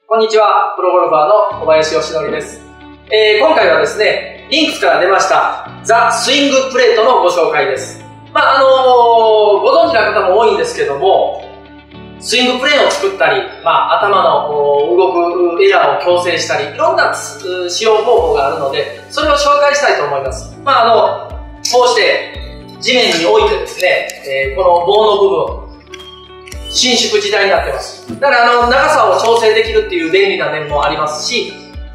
こんにちは、プロゴルファーの小林義則です。今回はですね、リンクスから出ましたザ・スイングプレートのご紹介です。ご存知な方も多いんですけども、スイングプレーンを作ったり、頭の動くエラーを矯正したり、いろんな使用方法があるので、それを紹介したいと思います。こうして地面に置いてですね、この棒の部分、伸縮自在になってます。だから長さを調整できるっていう便利な面もありますし、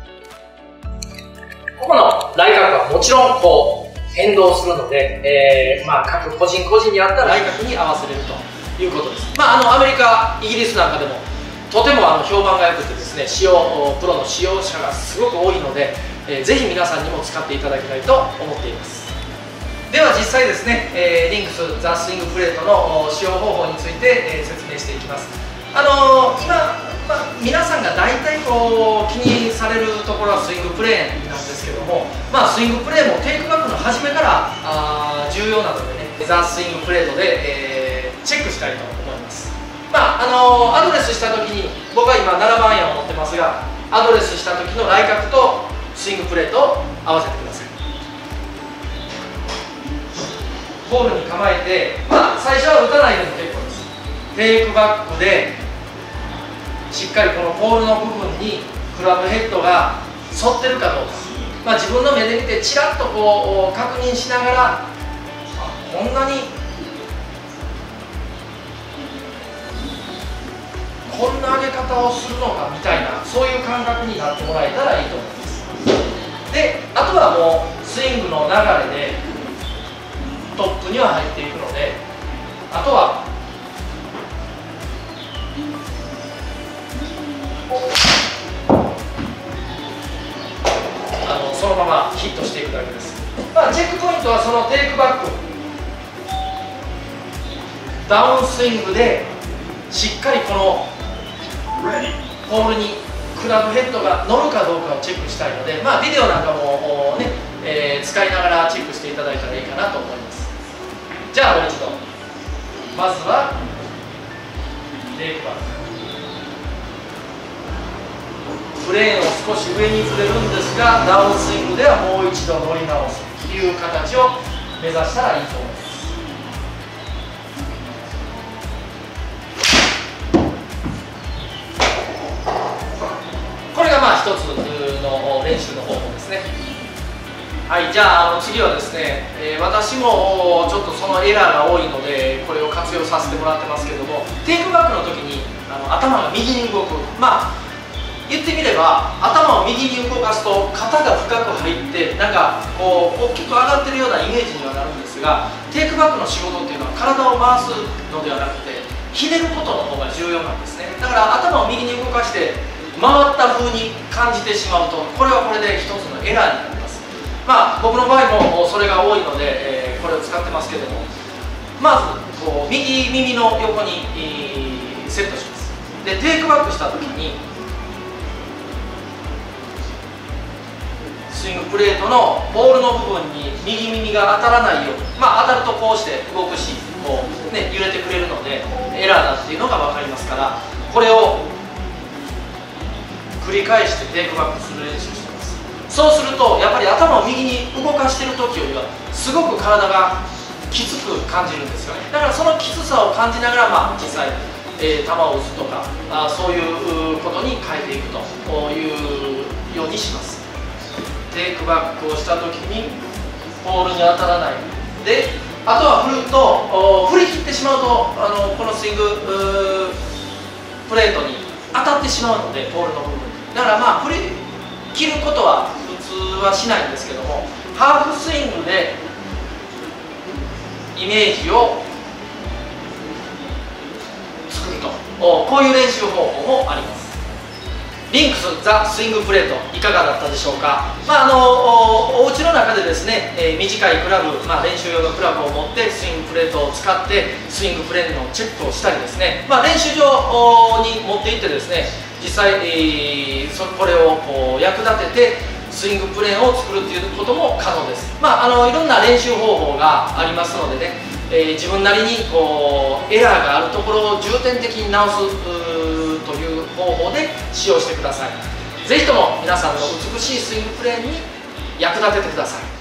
ここの来角はもちろんこう変動するので、各個人個人に合った来角に合わせれるということです。アメリカ、イギリスなんかでもとても評判が良くてですね、プロの使用者がすごく多いので、ぜひ皆さんにも使っていただきたいと思っています。では実際ですね、リンクスザ・スイングプレートの使用方法について、説明していきます。今、皆さんが大体気にされるところはスイングプレーンなんですけども、スイングプレーンもテイクバックの初めから重要なのでね、ザ・スイングプレートで、チェックしたいと思います。アドレスした時に、僕は今7番アイアンを持ってますが、アドレスした時の来角とスイングプレートを合わせてください。ボールに構えて、最初は打たないでも結構です。テイクバックでしっかりこのボールの部分にクラブヘッドが沿ってるかどうか、自分の目で見てちらっと確認しながら、こんなにこんな上げ方をするのかみたいな、そういう感覚になってもらえたらいいと思います。で、あとはもうスイングの流れでトップには入っていくので、あとはそのままヒットしていくだけです。チェックポイントはそのテイクバック、ダウンスイングでしっかりこのポールにクラブヘッドが乗るかどうかをチェックしたいので、ビデオなんかもね、使いながらチェックしていただいたらいいかなと思います。じゃあもう一度、まずはテイクバック、プレーンを少し上に振れるんですが、ダウンスイングではもう一度乗り直すという形を目指したらいいと思います。これが一つの練習の方法ですね。はい、じゃあ次はですね、私もちょっとそのエラーが多いのでこれを活用させてもらってますけども、テイクバックの時に頭が右に動く、言ってみれば頭を右に動かすと肩が深く入ってなんか大きく上がってるようなイメージにはなるんですが、テイクバックの仕事っていうのは体を回すのではなくてひねることの方が重要なんですね。だから頭を右に動かして回った風に感じてしまうと、これはこれで一つのエラーになります。僕の場合もそれが多いので、これを使ってますけども、まず右耳の横に、セットします。でテイクバックした時にスイングプレートのボールの部分に右耳が当たらないように、当たるとこうして動くし揺れてくれるのでエラーだっていうのが分かりますから、これを繰り返してテイクバックする練習してます。そうするとやっぱり頭を右に動かしてる時よりはすごく体がきつく感じるんですよね。だからそのきつさを感じながら、実際、球を打つとかそういうことに変えていくというようにします。テイクバックをした時にボールに当たらないで、あとは振り切ってしまうとこのスイングプレートに当たってしまうので、ボールの部分だから振り切ることは普通はしないんですけども、ハーフスイングでイメージを作ると、こういう練習方法もあります。リンクスザ・スイングプレートいかがだったでしょうか。お家の中でですね、短いクラブ、練習用のクラブを持ってスイングプレートを使ってスイングプレーのチェックをしたりですね、練習場に持って行ってですね、実際、これを役立ててスイングプレーンを作るということも可能です。いろんな練習方法がありますのでね、自分なりにエラーがあるところを重点的に直すという方方法で使用してください。ぜひとも皆さんの美しいスイングプレーに役立ててください。